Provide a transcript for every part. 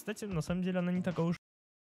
Кстати, на самом деле она не такая уж.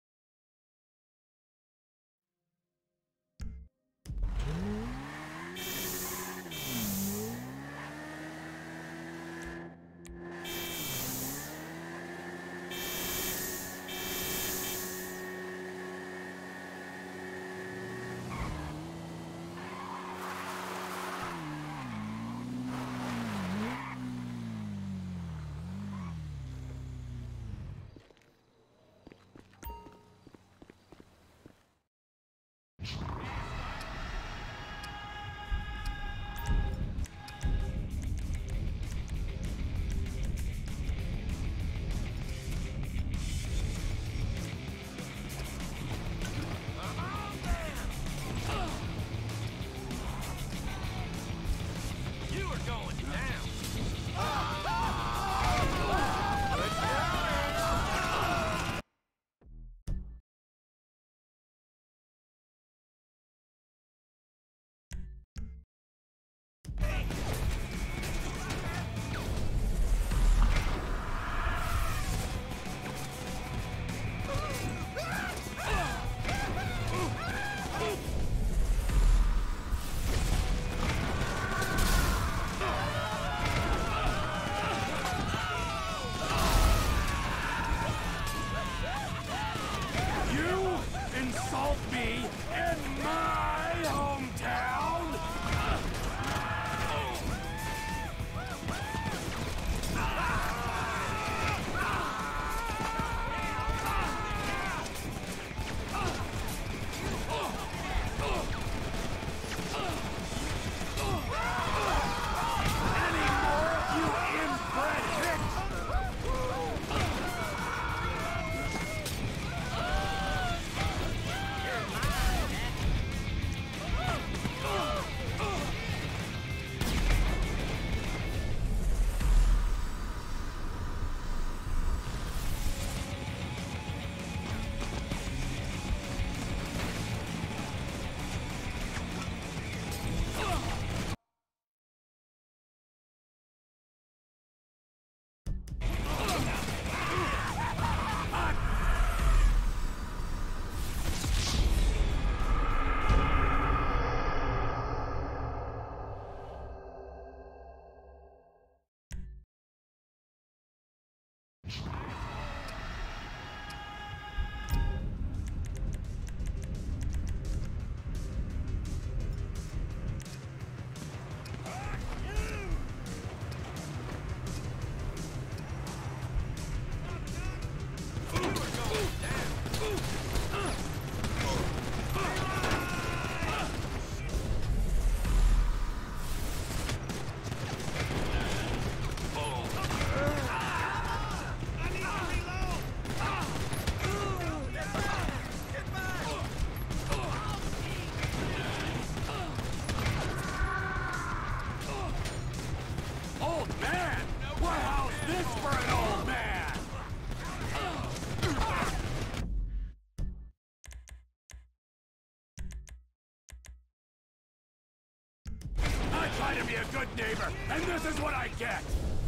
Try to be a good neighbor, and this is what I get!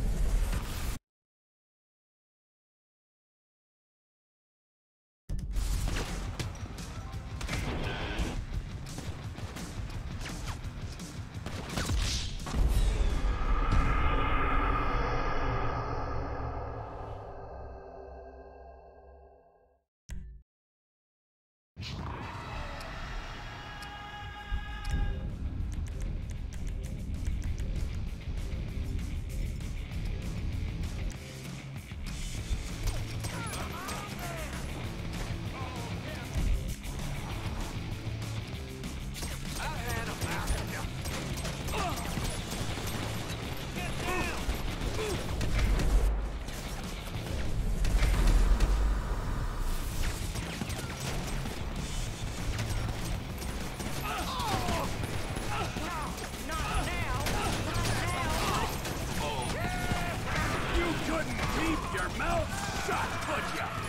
Keep your mouth shut, could ya?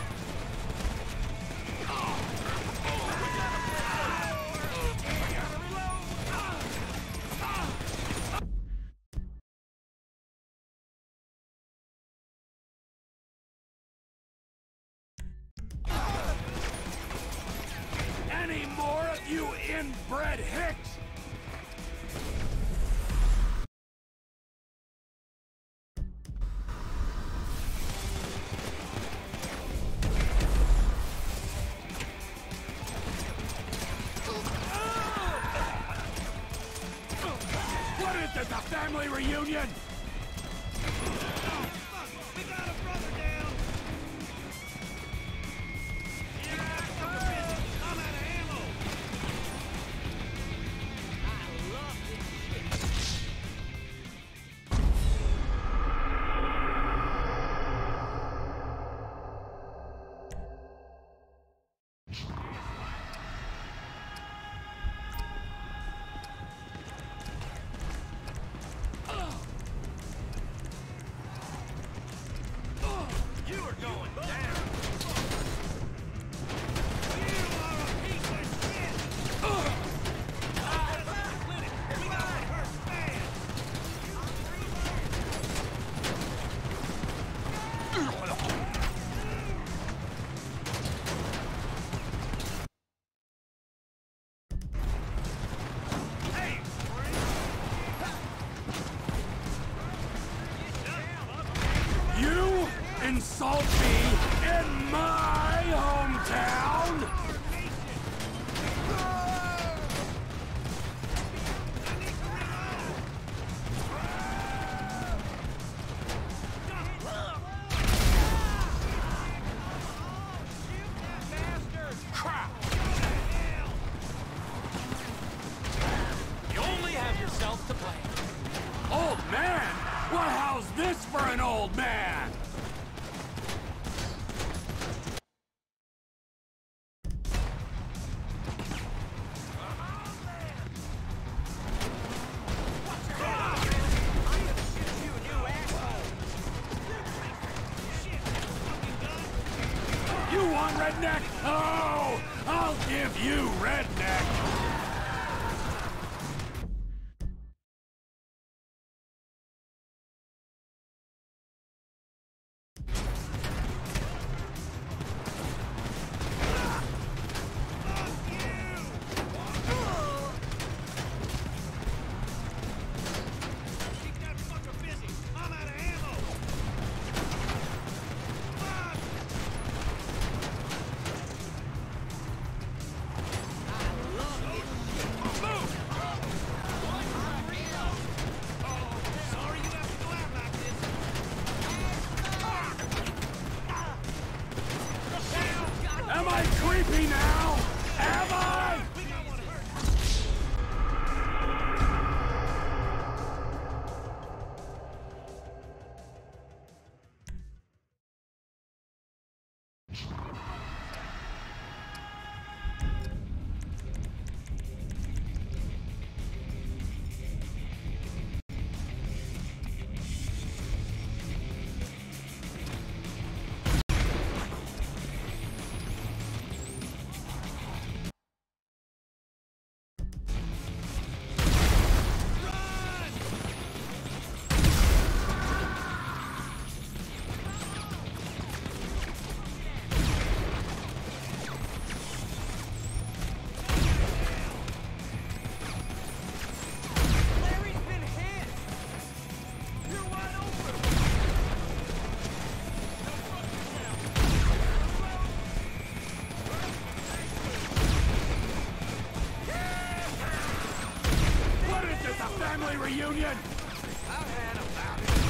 Any more of you inbred hicks? What is this, a family reunion? We got a brother down! I'm out of ammo! I love this shit! You are going down! You are a piece of shit! We got one hurt bad! Hey, You insult me in my hometown? Crap! You only have yourself to blame. Old man? Well, how's this for an old man? You want redneck? Oh, I'll give you redneck. Keep that fucker busy! I'm out of ammo! Sorry you have to go out like this. Am I creepy now? Am I? We got one hurt. Larry's been hit! You're wide open! What is this, a family reunion? I've had about it.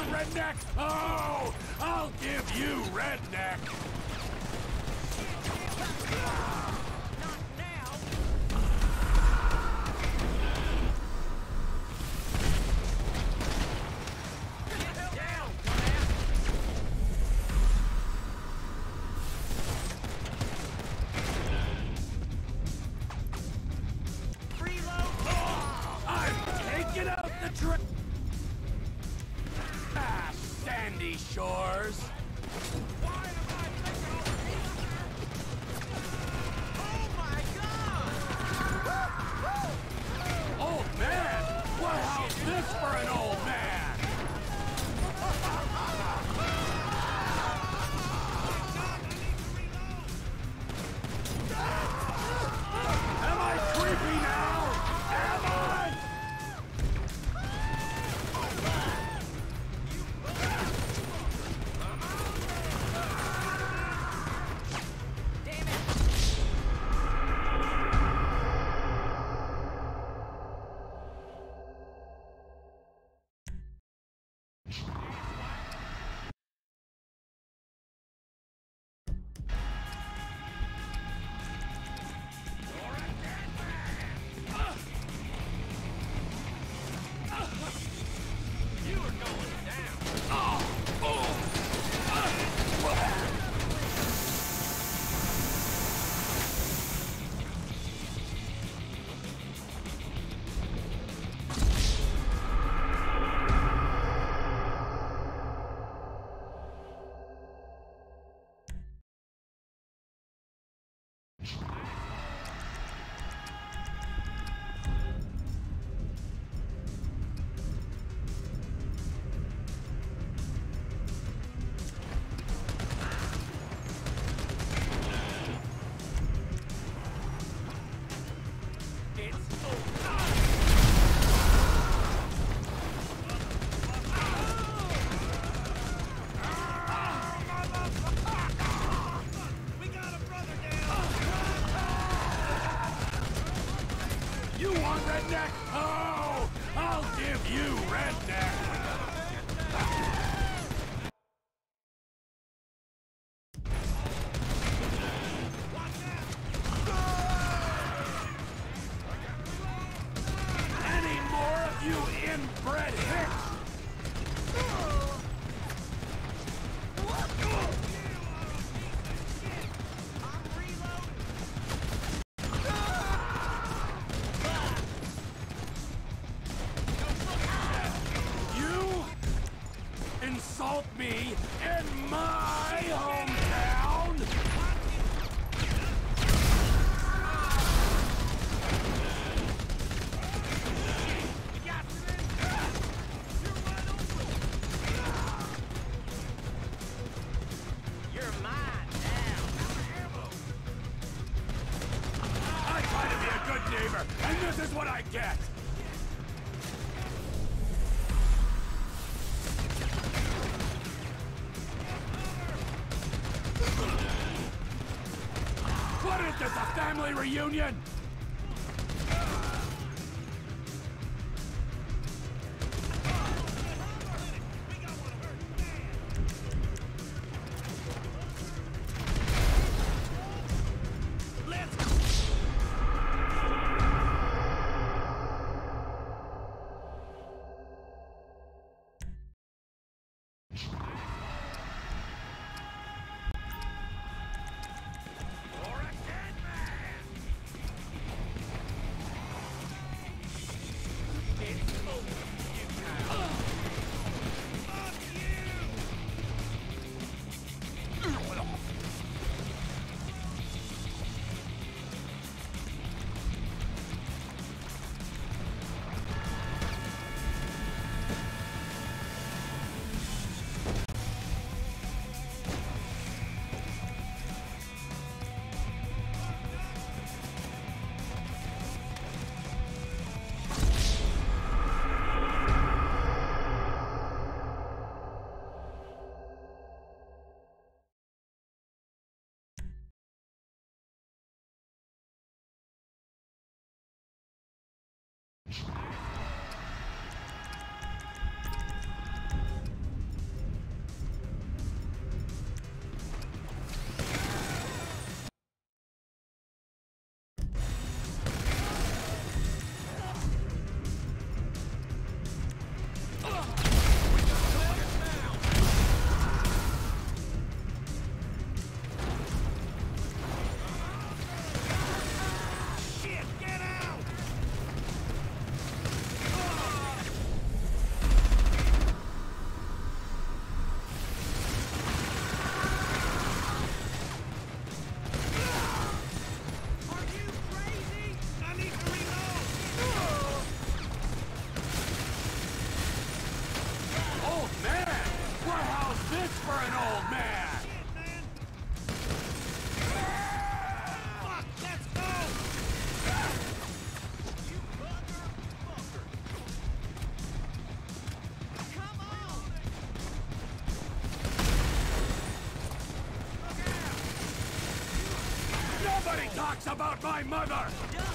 want redneck? Oh, I'll give you redneck. Not now! Get down, I'm taking out the trash. Ah, sandy shores. Why am I taking all the heat? Oh my god! Old man? What how's this for an old man? Am I creepy now? Am I? Damn it! You are going down. It's We got a brother down! You want redneck? Oh, I'll give you redneck. Any more of you inbred hicks? I'm reloading! You insult me in my hometown? You're mine now! I try to be a good neighbor, and this is what I get. What is this, a family reunion? for an old man! Fuck, let's go! You motherfucker! Come on! Nobody talks about my mother!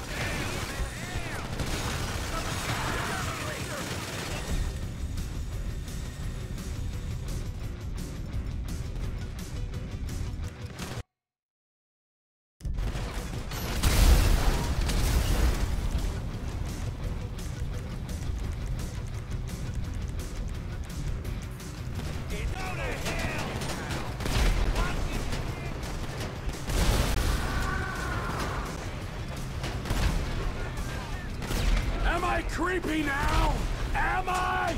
Am I creepy now? Am I?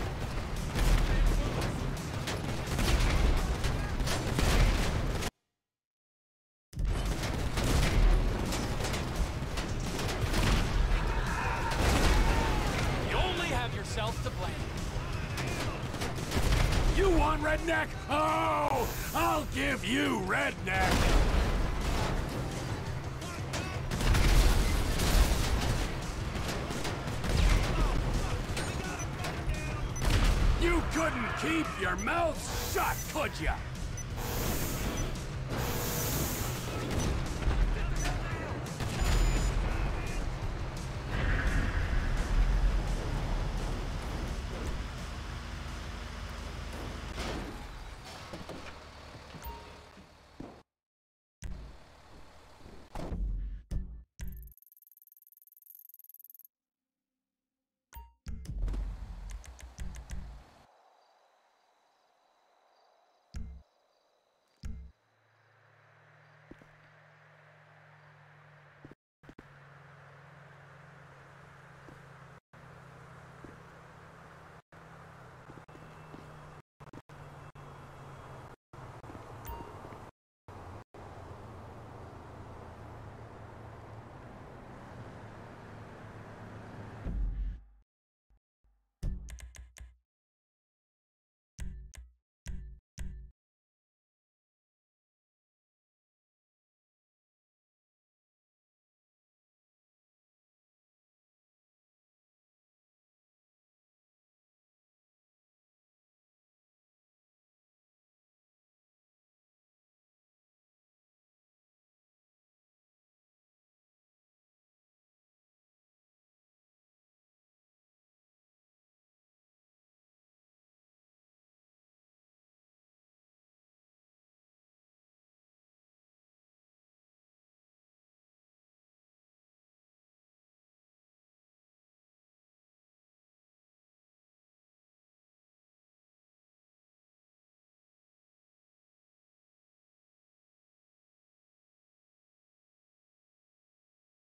You only have yourself to blame. You want redneck? Oh, I'll give you redneck. You couldn't keep your mouth shut, could ya?